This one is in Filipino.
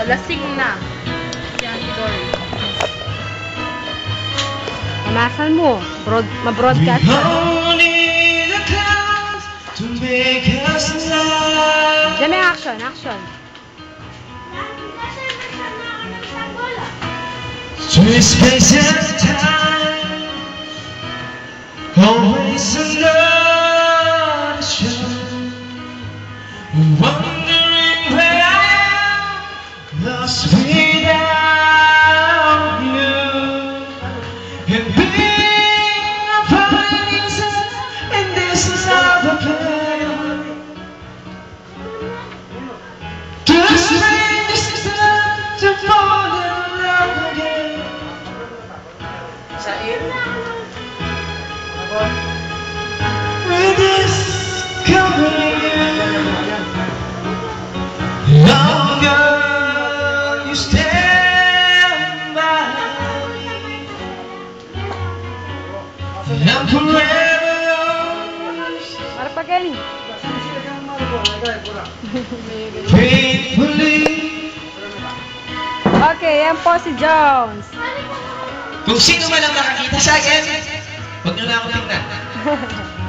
lasing na. Si Auntie Dory. Tamasan mo. Ma-broadcast ka. Diyan may action, action. Through space and time, always another show. Wondering where I am, lost without you. And being a finding in this love affair. Just make this time to fall in love again. With this company, long girl, you stand by me, and I'm forever yours, Marapagaling. faithfully. Okay, yan po si Jones. Kung sino man ang nakakita sa akin, huwag niyo na ako tingnan.